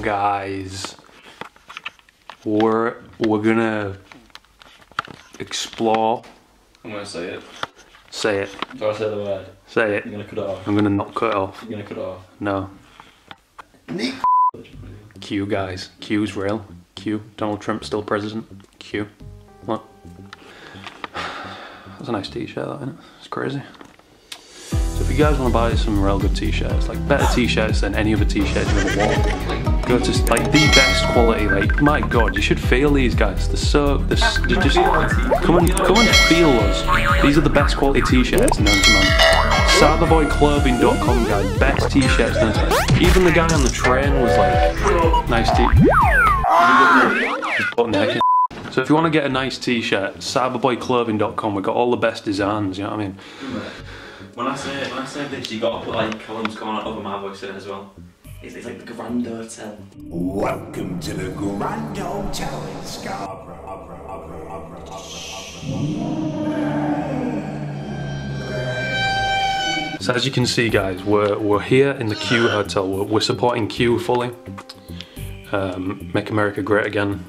guys, we're gonna explore. I'm gonna say it. Say it. Do I say the word? Say it. You're gonna cut it off. I'm gonna not cut it off. You're gonna cut it off. No. Q, guys. Q's real. Q. Donald Trump still president. Q. What? That's a nice t-shirt, that, isn't it? It's crazy. So if you guys want to buy some real good t-shirts, like better t-shirts than any other t-shirts you've ever worn, go to like the best quality. Like, my God, you should feel these guys. They're just come and feel us. These are the best quality t-shirts known to man. Cyberboyclothing.com, guys. Best t-shirts known to man. Even the guy on the train was like, nice t-shirt. He's put naked. So if you want to get a nice t-shirt, cyberboyclothing.com. We've got all the best designs. You know what I mean? When I say this, you got to put like Callum's coming out over my voice in it as well. It's like the Grand Hotel. Welcome to the Grand Hotel in Scarborough. So as you can see, guys, we're here in the Q Hotel. We're supporting Q fully. Make America great again.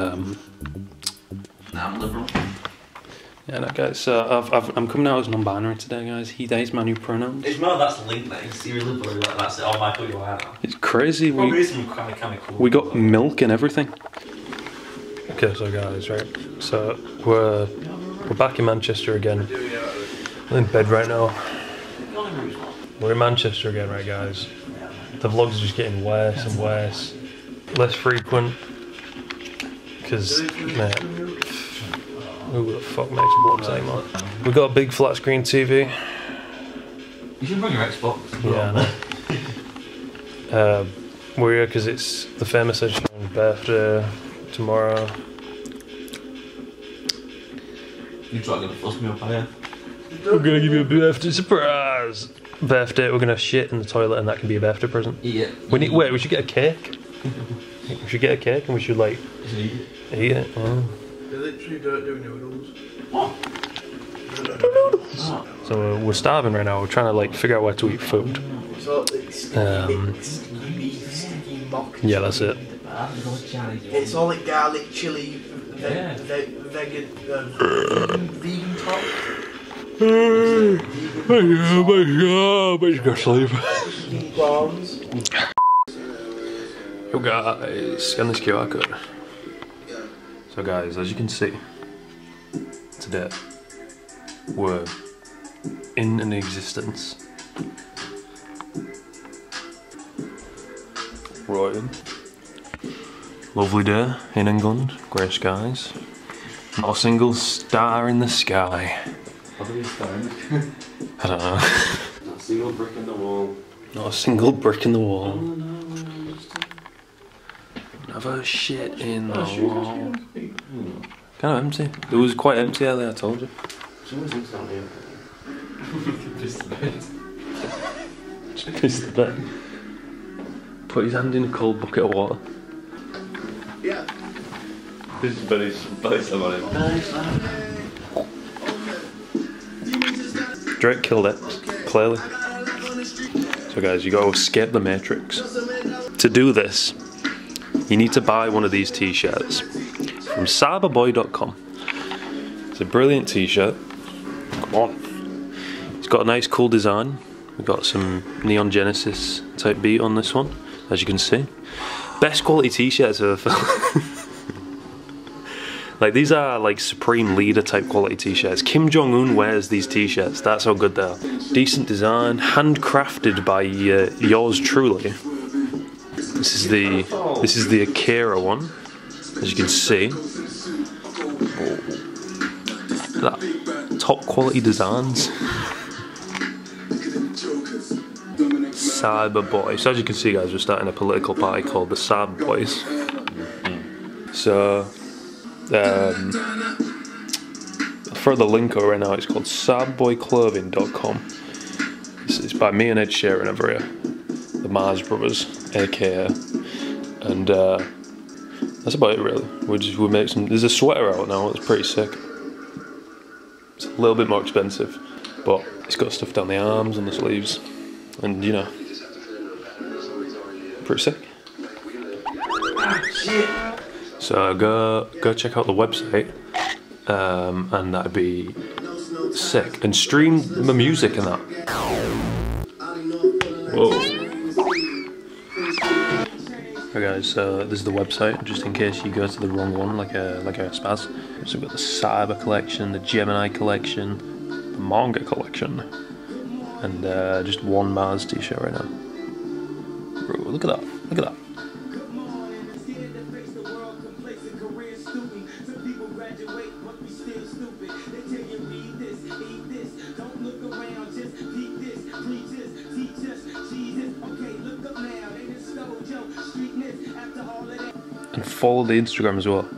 I'm liberal. Yeah, no, guys. So I'm coming out as non-binary today, guys. He/they's my new pronouns. It's more that's linked that it's you're liberal, like that's it. Oh, Michael, you are now. It's crazy. Probably some kind of cool. We got milk and everything. Okay, so guys, right. So we're back in Manchester again. I'm in bed right now. We're in Manchester again, right, guys. The vlogs are just getting worse and worse, less frequent. Because, man, who the fuck makes vlogs anymore? We got a big flat screen TV. You should bring your Xbox. Yeah, I know. We're here because it's the famous Ed Sheeran's birthday tomorrow. You try to fuss me up, are you? We're gonna give you a birthday surprise. Birthday, we're gonna shit in the toilet, and that can be a birthday present. Yeah. Wait, we should get a cake. We should get a cake, and we should like eat it. Oh. They literally don't do noodles. What? So we're starving right now. We're trying to like figure out where to eat food. Yeah, that's it. It's all like garlic, chili, vegan top. Oh my God, sleep. Prawns. Yo guys, scan this QR code. So guys, as you can see, today we're in an existence. Royal. Lovely day in England, grey skies. Not a single star in the sky. What are you starting? I don't know. Not a single brick in the wall. Not a single brick in the wall. Never shit in the wall. Kind of empty. It was quite empty earlier, I told you. Someone's down here. Just the bed. Piss the bed. Put his hand in a cold bucket of water. Yeah. This is belly slam on him. Drake killed it, clearly. So guys, you gotta escape the Matrix. To do this, you need to buy one of these t-shirts from cyberboy.com. It's a brilliant t-shirt. Come on. It's got a nice cool design. We've got some Neon Genesis type beat on this one, as you can see. Best quality t-shirts I've ever felt. Like, these are like Supreme Leader type quality t-shirts. Kim Jong-un wears these t-shirts, that's how good they are. Decent design, handcrafted by yours truly. This is the Akira one, as you can see. That top quality designs. Cyberboy. So as you can see, guys, we're starting a political party called the Cyber Boys. So for the link over right now, it's called cyberboyclothing.com. It's by me and Ed Sheeran over here, the Mars Brothers, aka, and that's about it really. We make some. There's a sweater out now that's pretty sick. It's a little bit more expensive, but it's got stuff down the arms and the sleeves, and you know, pretty sick. So go check out the website, and that'd be sick. And stream my music and that. Whoa. Hey guys, so this is the website, just in case you go to the wrong one, like a spaz. So we've got the Cyber collection, the Gemini collection, the Manga collection, and just one Mars t-shirt right now. Bro, look at that, look at that. And follow the Instagram as well.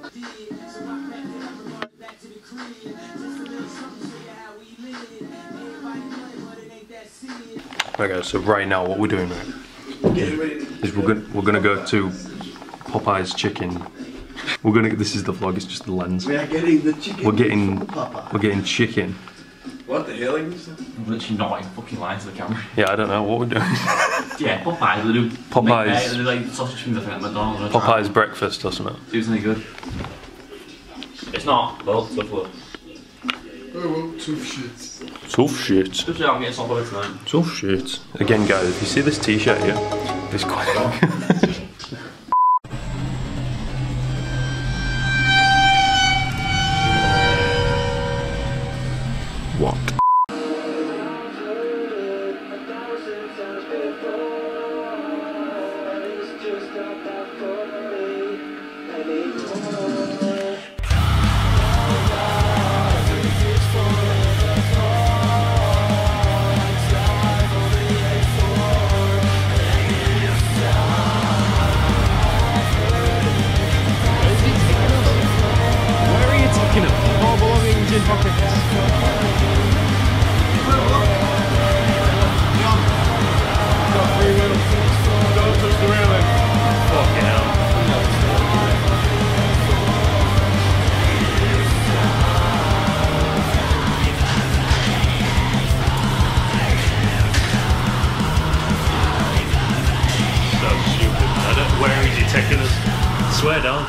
Right guys, so right now what we're doing is we're gonna go to Popeye's Chicken. This is the vlog, it's just the lens. We are getting the chicken. We're getting chicken. What the hell are you? I'm literally not like fucking lying to the camera. Yeah, I don't know what we're doing. Yeah, Popeyes. They do Popeyes. They do like sausage things, I think, at McDonald's. Popeye's breakfast or something. It's any good. It's not. Well, tough luck. Oh well, tough shit. Tough shit. Just I'm getting some of it tonight. Tough shit. Again guys, if you see this t-shirt here, it's quite... What? Where is he taking us? Swear down.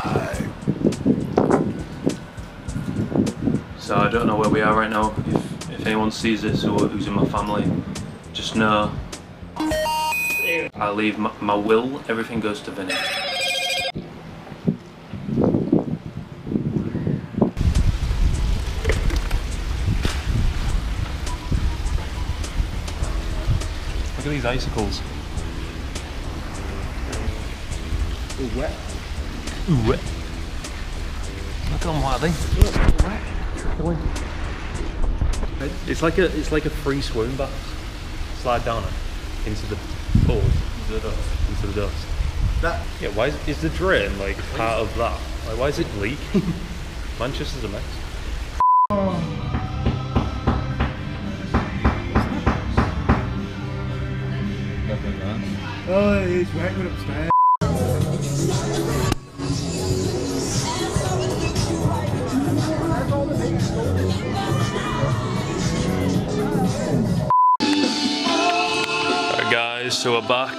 So I don't know where we are right now. If anyone sees this or who's in my family, just know I leave my will, everything goes to Vinny. Look at these icicles. Ooh, wet. Ooh, wet. Look at them, what are they? Wet. It's like a free swoon bath. Slide down it into the pool, into the dust. That. Yeah, why is the drain like part of that? Like, why is it leaking? Manchester's a mess. Oh, he's wet upstairs. Alright guys, so we're back.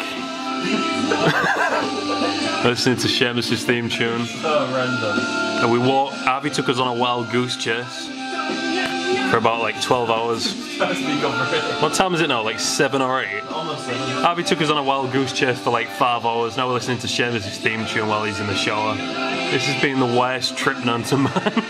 Listening to Seamus's theme tune. Oh, random. And we walked, Harvey took us on a wild goose chase for about like 12 hours. What time is it now? Like 7 or 8? Almost 7. Harvey took us on a wild goose chase for like 5 hours. Now we're listening to Seamus's theme tune while he's in the shower. This has been the worst trip known to man.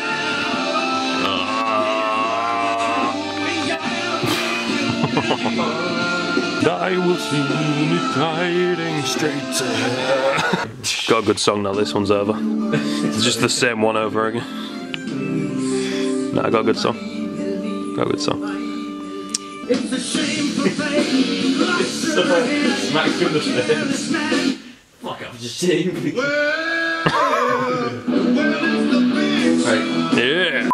I will see it guiding straight to hell. Got a good song now, this one's over. It's just the same one over again. Nah, I got a good song. Got a good song. It's a shame for fame. Smacks you in the face. Fuck, I'm just saying. Right. Yeah.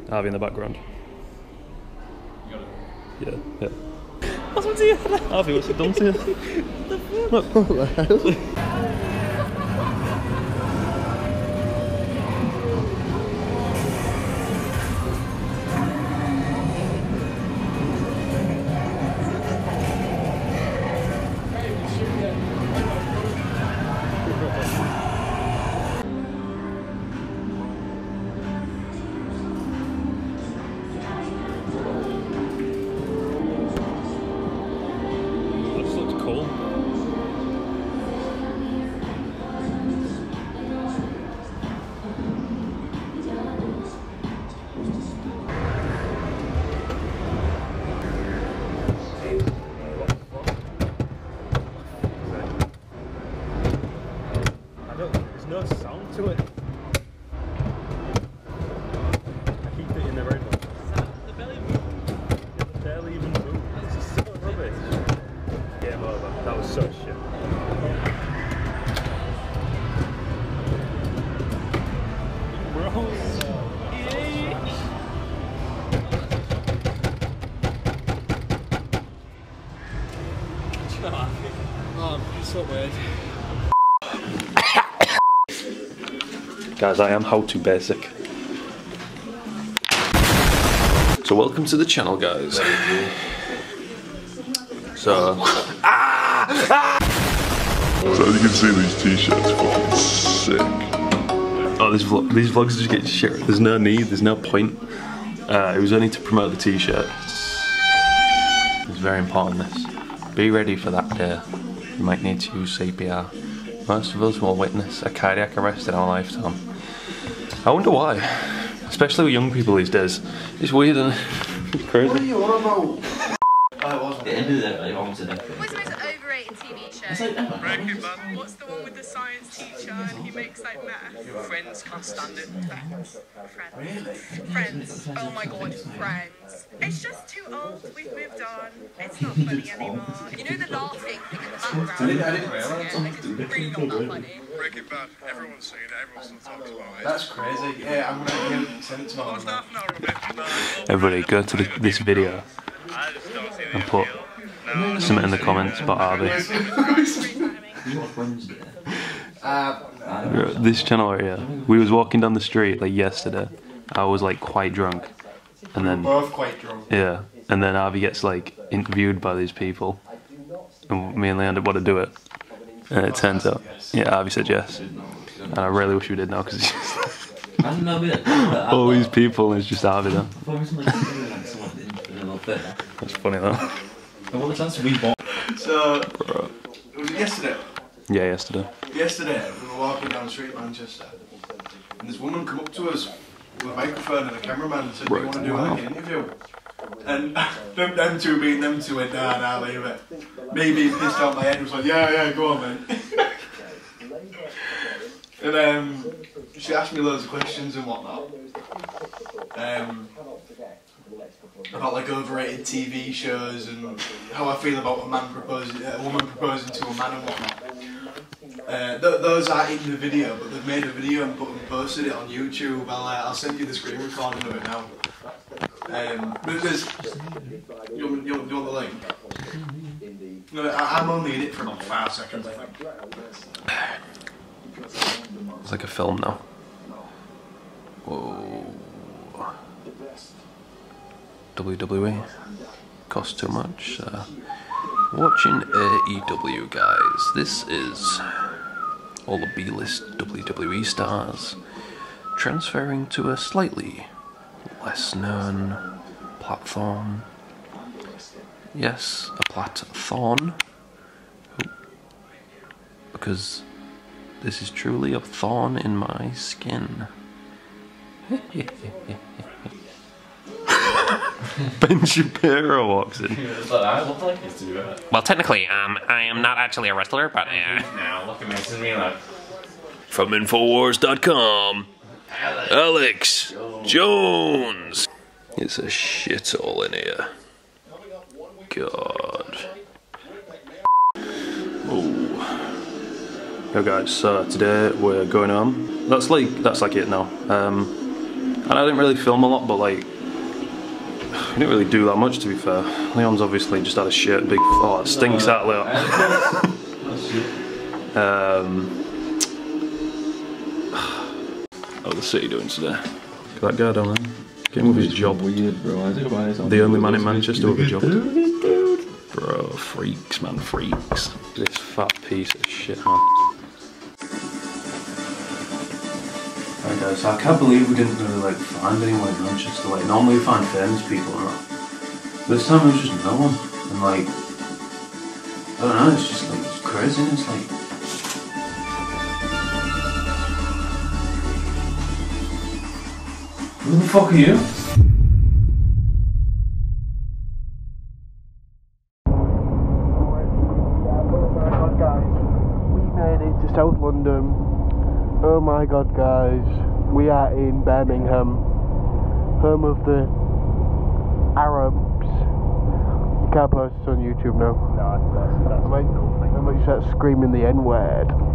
Harvey in the background. Yeah, yeah. What's up to you? Harvey, what's it done to you? There's no sound to it. I keep it in the right one. The belly move. It barely even move. It's just so rubbish. Game over. That was so shit. Oh, it's so weird. Guys, I am how to basic. So welcome to the channel, guys. So So as you can see, these t-shirts fucking sick. oh, these vlogs just get shit. There's no need. There's no point. It was only to promote the t-shirt. It's very important. This. Be ready for that day. You might need to use CPR. Most of us will witness a cardiac arrest in our lifetime. I wonder why. Especially with young people these days. It's weird and it's crazy. What are you on about? At the end of the day, I wanted it. What's the most overrated TV show? Breaking Bad. What's the one with the science teacher and he makes like math? Friends, can't stand it. Friends. Really? Friends. Oh my god, Friends. It's just too old. We've moved on. It's not funny anymore. You know the laughing thing in the background? I didn't realise. Yeah, like, it's really not that funny. Breaking Bad. Everyone's seen it. Everyone still talks about it. That's crazy. Yeah, I'm gonna get it sent it to my What's mum. that for rubbish? Everybody go to this video I just don't see the and put something in the comments about Harvey. Wednesday. This channel right here. We was walking down the street like yesterday. I was like quite drunk. And then Both quite drunk. yeah. And then Harvey gets like interviewed by these people. And me and Leander want to do it. And it turns out, yeah, Harvey said yes. And I really wish we did now because I don't know, all these people and it's just Harvey though. That's funny though. What the chance we bought? So, was it yesterday? Yeah, yesterday. Yesterday, we were walking down the street in Manchester, and this woman come up to us with a microphone and a cameraman and said, do you want to do like an interview? And them two being them two went, nah, leave it. Me being pissed out my head was like, yeah, go on, man. And she asked me loads of questions and whatnot. About like overrated TV shows and how I feel about a woman proposing to a man and whatnot. Those are in the video, but they've made a video and posted it on YouTube. I'll send you the screen recording of it now. But there's, you want the link? No, I'm only in it for about 5 seconds, I think. It's like a film now. Whoa. WWE costs too much. Watching AEW, guys. This is all the B-list WWE stars transferring to a slightly less known platform. Yes, a platform. Because this is truly a thorn in my skin. Ben Shapiro walks in. I look like this to do it. Well, technically, I am not actually a wrestler, but Now look at me, this is me like. From Infowars.com, Alex Jones. It's a shithole in here. God. Oh. Yo guys, so today we're going home. That's like it now. And I didn't really film a lot, but like, I didn't really do that much to be fair. Leon's obviously just had a shit big oh it stinks out Leon. How the city doing today? Look at that guy down there. Getting with his job. Weird, bro. The only man in Manchester with a job. Bro, freaks, man, freaks. This fat piece of shit, man. Alright guys, so I can't believe we didn't really like find anyone in Manchester. Like normally we find famous people and that. This time it was just no one. And like, I don't know, it's just like, it's crazy. It's like, who the fuck are you? To South London. Oh my god guys, we are in Birmingham, home of the Arabs. You can't post this on YouTube now. No, that's I might start screaming the N-word.